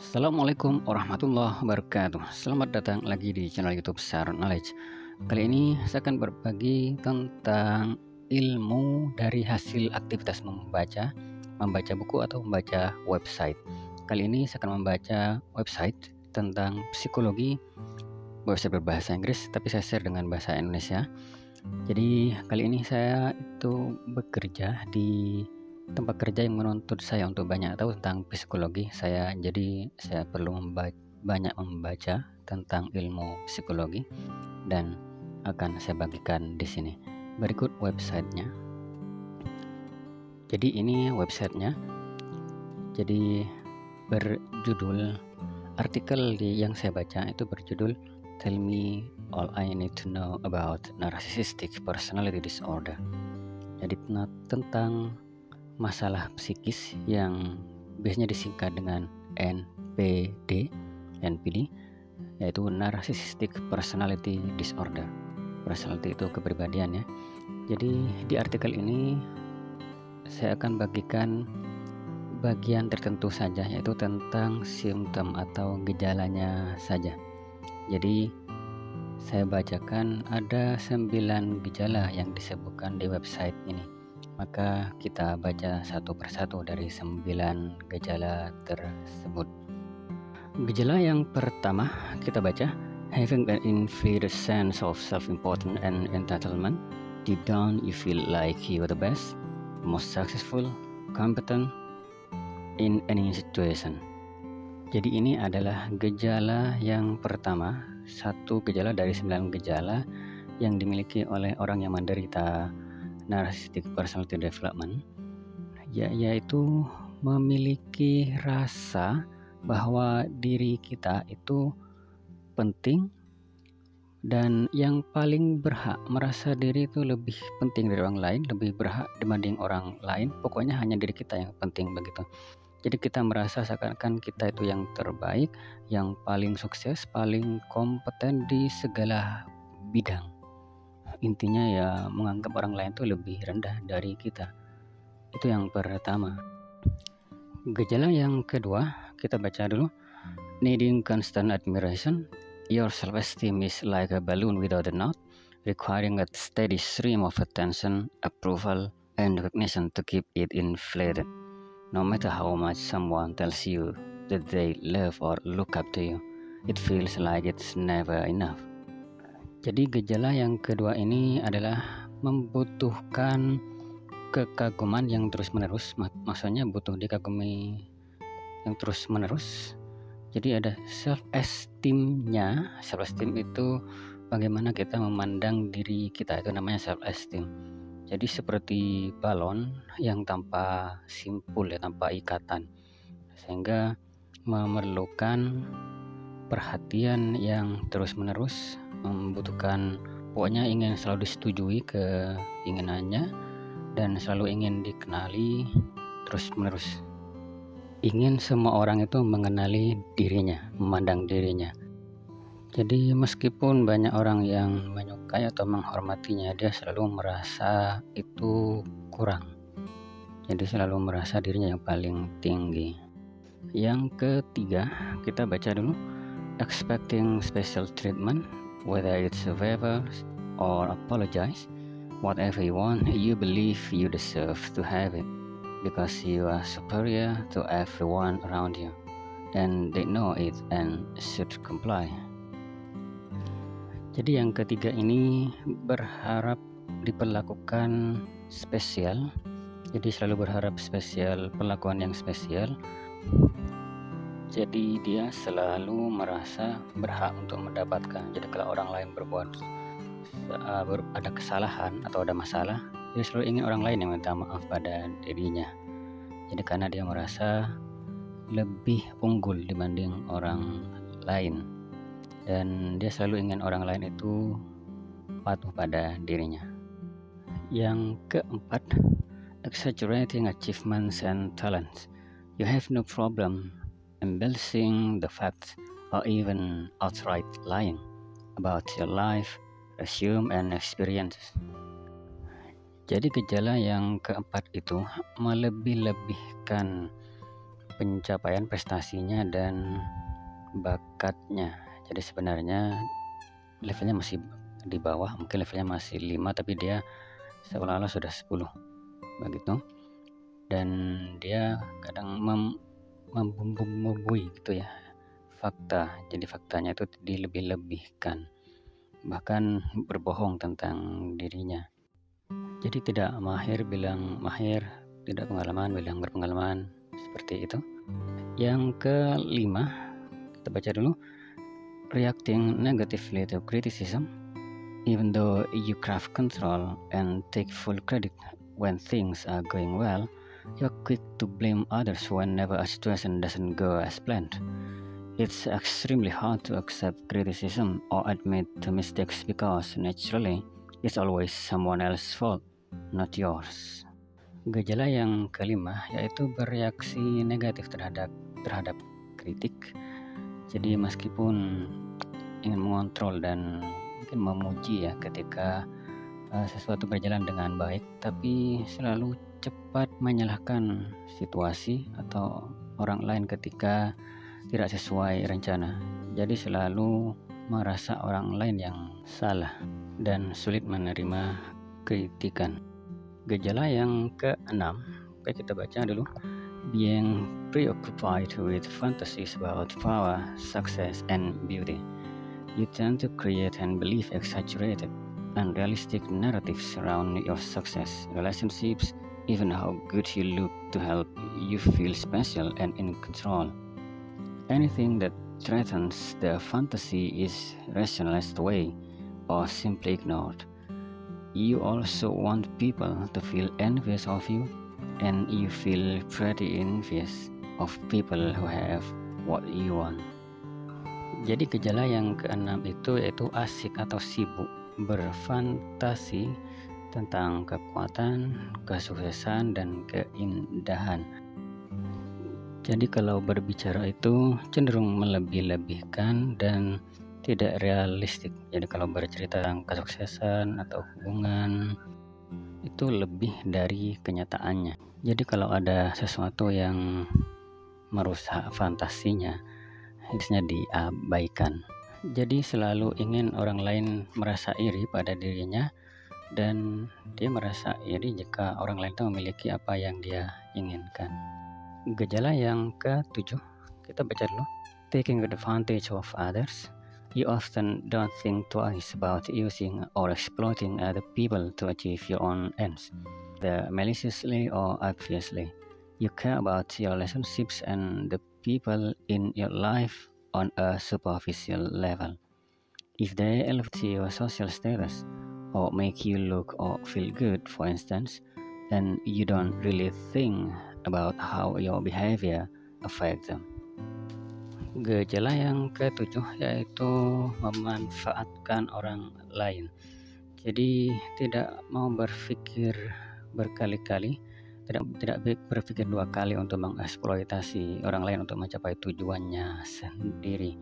Assalamualaikum warahmatullahi wabarakatuh. Selamat datang lagi di channel YouTube Share Knowledge. Kali ini saya akan berbagi tentang ilmu dari hasil aktivitas membaca buku atau membaca website. Kali ini saya akan membaca website tentang psikologi, website berbahasa Inggris, tapi saya share dengan bahasa Indonesia. Jadi kali ini saya itu bekerja di tempat kerja yang menuntut saya untuk banyak tahu tentang psikologi. Jadi saya perlu banyak membaca tentang ilmu psikologi dan akan saya bagikan di sini. Berikut websitenya. Jadi ini websitenya. Jadi berjudul artikel yang saya baca itu berjudul Tell Me All I Need to Know About Narcissistic Personality Disorder. Jadi tentang masalah psikis yang biasanya disingkat dengan NPD, yaitu Narcissistic Personality Disorder. Personality itu kepribadian ya. Jadi di artikel ini saya akan bagikan bagian tertentu saja, yaitu tentang simptom atau gejalanya saja. Jadi saya bacakan ada 9 gejala yang disebutkan di website ini. Maka kita baca satu persatu dari 9 gejala tersebut. Gejala yang pertama kita baca, having an inflated sense of self-importance and entitlement. Deep down you feel like you are the best, most successful, competent in any situation. Jadi ini adalah gejala yang pertama, satu gejala dari 9 gejala yang dimiliki oleh orang yang menderita Narcissistic Personality Development, yaitu memiliki rasa bahwa diri kita itu penting dan yang paling berhak, merasa diri itu lebih penting dari orang lain, lebih berhak dibanding orang lain. Pokoknya hanya diri kita yang penting begitu. Jadi kita merasa seakan-akan kita itu yang terbaik, yang paling sukses, paling kompeten di segala bidang. Intinya ya menganggap orang lain itu lebih rendah dari kita. Itu yang pertama. Gejala yang kedua kita baca dulu. Needing constant admiration. Your self-esteem is like a balloon without a knot, requiring a steady stream of attention, approval, and recognition to keep it inflated. No matter how much someone tells you that they love or look up to you, it feels like it's never enough. Jadi gejala yang kedua ini adalah membutuhkan kekaguman yang terus-menerus. Maksudnya butuh dikagumi yang terus-menerus. Jadi ada self-esteem-nya. Self-esteem itu bagaimana kita memandang diri kita, itu namanya self-esteem. Jadi seperti balon yang tanpa simpul ya, tanpa ikatan, sehingga memerlukan perhatian yang terus-menerus, membutuhkan, pokoknya ingin selalu disetujui keinginannya dan selalu ingin dikenali terus-menerus. Ingin semua orang itu mengenali dirinya, memandang dirinya. Jadi meskipun banyak orang yang menyukai atau menghormatinya, dia selalu merasa itu kurang. Jadi selalu merasa dirinya yang paling tinggi. Yang ketiga kita baca dulu, expecting special treatment, whether it's a favor or apologize, whatever you want, you believe you deserve to have it because you are superior to everyone around you and they know it and should comply. Jadi yang ketiga ini berharap diperlakukan spesial. Jadi selalu berharap spesial, perlakuan yang spesial. Jadi dia selalu merasa berhak untuk mendapatkan. Jadi kalau orang lain berbuat ada kesalahan atau ada masalah, dia selalu ingin orang lain yang minta maaf pada dirinya. Jadi karena dia merasa lebih unggul dibanding orang lain, dan dia selalu ingin orang lain itu patuh pada dirinya. Yang keempat, exaggerating achievements and talents. You have no problem embellishing the facts or even outright lying about your life, resume, and experiences. Jadi gejala yang keempat itu melebih-lebihkan pencapaian prestasinya dan bakatnya. Jadi sebenarnya levelnya masih di bawah, mungkin levelnya masih 5, tapi dia seolah-olah sudah 10 begitu. Dan dia kadang membumbui gitu ya fakta. Jadi faktanya itu dilebih-lebihkan, bahkan berbohong tentang dirinya. Jadi tidak mahir bilang mahir, tidak pengalaman bilang berpengalaman, seperti itu. Yang kelima, kita baca dulu. Reacting negatively to criticism, even though you craft control and take full credit when things are going well, you're quick to blame others whenever a situation doesn't go as planned. It's extremely hard to accept criticism or admit to mistakes because naturally it's always someone else's fault, not yours. Gejala yang kelima yaitu bereaksi negatif terhadap kritik. Jadi meskipun ingin mengontrol dan mungkin memuji ya ketika sesuatu berjalan dengan baik, tapi selalu cepat menyalahkan situasi atau orang lain ketika tidak sesuai rencana. Jadi selalu merasa orang lain yang salah dan sulit menerima kritikan. Gejala yang keenam, kita baca dulu. Being preoccupied with fantasies about power, success, and beauty. You tend to create and believe exaggerated, unrealistic narratives around your success, relationships, even how good you look to help you feel special and in control. Anything that threatens the fantasy is rationalized away or simply ignored. You also want people to feel envious of you, and you feel pretty envious of people who have what you want. Jadi gejala yang keenam itu yaitu asik atau sibuk berfantasi tentang kekuatan, kesuksesan, dan keindahan. Jadi kalau berbicara itu cenderung melebih-lebihkan dan tidak realistik. Jadi kalau bercerita tentang kesuksesan atau hubungan itu lebih dari kenyataannya. Jadi kalau ada sesuatu yang merusak fantasinya, harusnya diabaikan. Jadi selalu ingin orang lain merasa iri pada dirinya, dan dia merasa iri jika orang lain itu memiliki apa yang dia inginkan. Gejala yang ke-7, kita baca dulu. Taking advantage of others. You often don't think twice about using or exploiting other people to achieve your own ends, either maliciously or obviously. You care about your relationships and the people in your life on a superficial level. If they elevate your social status or make you look or feel good, for instance, then you don't really think about how your behavior affects them. Gejala yang ke-7 yaitu memanfaatkan orang lain. Jadi tidak mau berpikir berkali-kali, tidak berpikir dua kali untuk mengeksploitasi orang lain untuk mencapai tujuannya sendiri.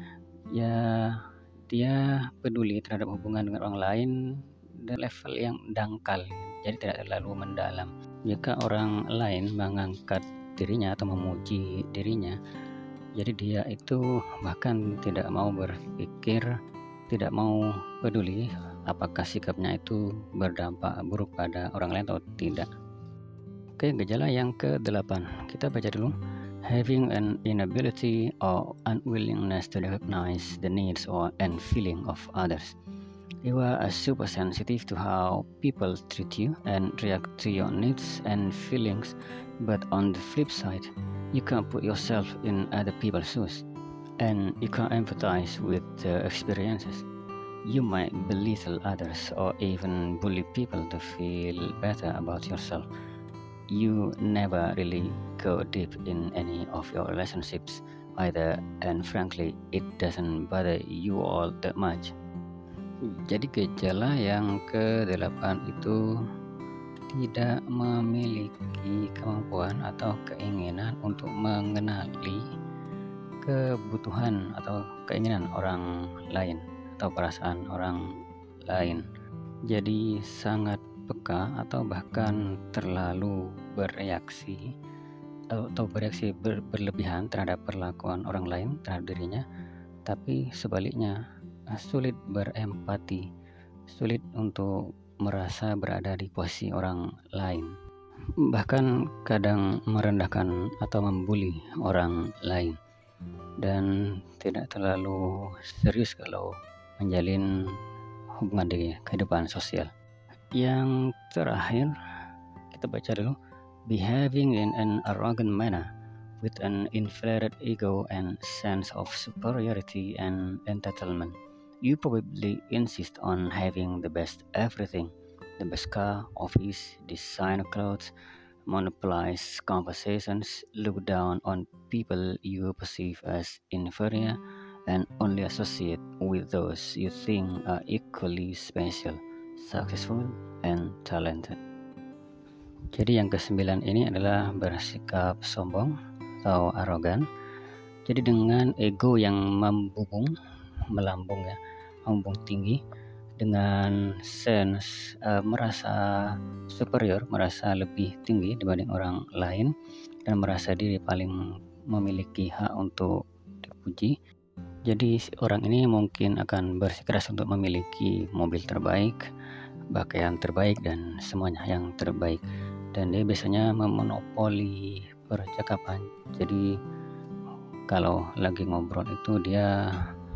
Ya, dia peduli terhadap hubungan dengan orang lain di level yang dangkal, jadi tidak terlalu mendalam. Jika orang lain mengangkat dirinya atau memuji dirinya, jadi dia itu bahkan tidak mau berpikir, tidak mau peduli apakah sikapnya itu berdampak buruk pada orang lain atau tidak. Oke, gejala yang ke-8, kita baca dulu. Having an inability or unwillingness to recognize the needs and feeling of others. You are super sensitive to how people treat you and react to your needs and feelings, but on the flip side, you can't put yourself in other people's shoes, and you can't empathize with their experiences. You might belittle others or even bully people to feel better about yourself. You never really go deep in any of your relationships either, and frankly, it doesn't bother you all that much. Jadi gejala yang ke-8 itu tidak memiliki kemampuan atau keinginan untuk mengenali kebutuhan atau keinginan orang lain atau perasaan orang lain. Jadi sangat peka atau bahkan terlalu bereaksi atau bereaksi berlebihan terhadap perlakuan orang lain terhadap dirinya, tapi sebaliknya sulit berempati, sulit untuk merasa berada di posisi orang lain, bahkan kadang merendahkan atau membuli orang lain, dan tidak terlalu serius kalau menjalin hubungan di kehidupan sosial. Yang terakhir, kita baca dulu. Behaving in an arrogant manner with an inflated ego and sense of superiority and entitlement. You probably insist on having the best everything, the best car, office, designer clothes, monopolize conversations, look down on people you perceive as inferior, and only associate with those you think are equally special, successful, and talented. Jadi yang ke-9 ini adalah bersikap sombong atau arogan. Jadi dengan ego yang melambung ya, melambung tinggi, dengan sense merasa superior, merasa lebih tinggi dibanding orang lain, dan merasa diri paling memiliki hak untuk dipuji. Jadi orang ini mungkin akan bersikeras untuk memiliki mobil terbaik, pakaian terbaik, dan semuanya yang terbaik. Dan dia biasanya memonopoli percakapan. Jadi kalau lagi ngobrol itu dia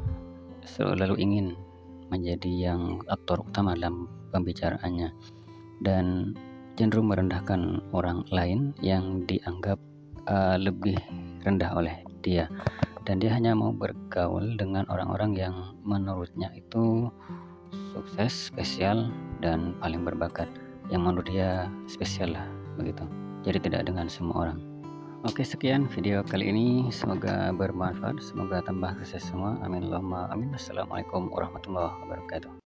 selalu ingin menjadi yang aktor utama dalam pembicaraannya, dan cenderung merendahkan orang lain yang dianggap lebih rendah oleh dia. Dan dia hanya mau bergaul dengan orang-orang yang menurutnya itu sukses, spesial, dan paling berbakat, yang menurut dia spesial lah begitu. Jadi tidak dengan semua orang. Oke, sekian video kali ini, semoga bermanfaat, semoga tambah sukses semua. Amin Allahumma amin. Assalamualaikum warahmatullahi wabarakatuh.